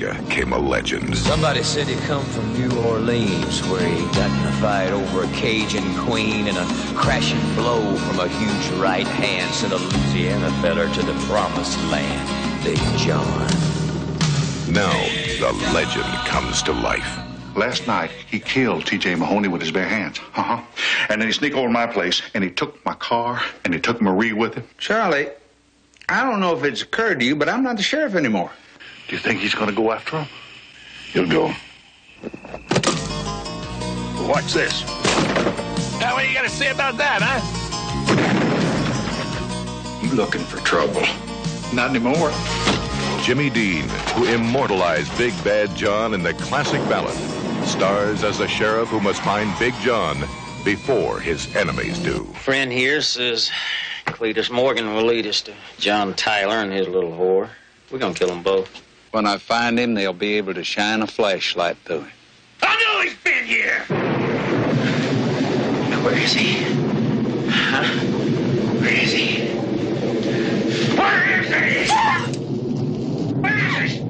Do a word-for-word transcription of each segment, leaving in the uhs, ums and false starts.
America came a legend. Somebody said he come from New Orleans, where he got in a fight over a Cajun queen, and a crashing blow from a huge right hand sent a Louisiana feller to the promised land. Big John. Now, the legend comes to life. Last night, he killed T J Mahoney with his bare hands. Uh-huh. And then he sneaked over to my place, and he took my car, and he took Marie with him. Charlie, I don't know if it's occurred to you, but I'm not the sheriff anymore. Do you think he's going to go after him? He'll go. Watch this. Now, what are you going to say about that, huh? You looking for trouble? Not anymore. Jimmy Dean, who immortalized Big Bad John in the classic ballad, stars as the sheriff who must find Big John before his enemies do. Friend here says Cletus Morgan will lead us to John Tyler and his little whore. We're going to kill them both. When I find him, they'll be able to shine a flashlight through him. I know he's been here! Where is he? Huh? Where is he? Where is he? Where is he?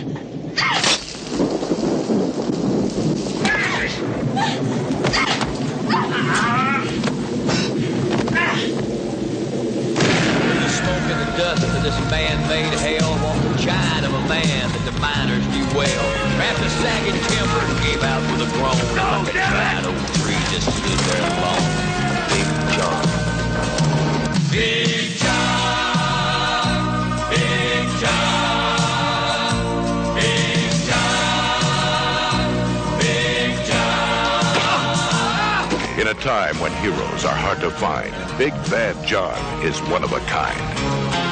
Where is he? The smoke and the dust of this man-made hell walked the giant of a man that the miners knew well. Wrapped a sagging timber and gave out with a groan, Oh, like a damn it! giant old tree just stood there alone. Big John. Big John. Big John. Big John. Big John. In a time when heroes are hard to find, Big Bad John is one of a kind.